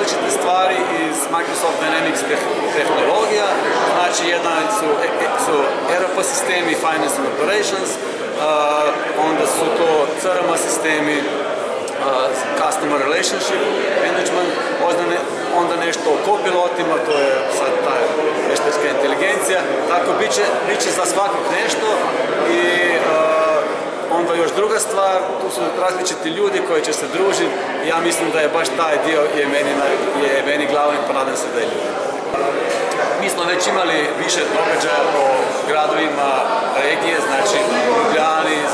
različite stvari iz Microsoft Dynamics tehnologija. Znači, jedan su ERP sistemi, Finance and Operations, onda su to CRM sistemi, Customer Relationship Management, onda nešto o copilotima, to je sad ta veštačka inteligencija, tako bit će za svakog nešto i onda još druga stvar, tu su različiti ljudi koji će se družiti i ja mislim da je baš taj dio je meni glavni, pa nadam se da je ljudi. Mi smo već imali više događaja po gradovima regije, znači u Ljubljani,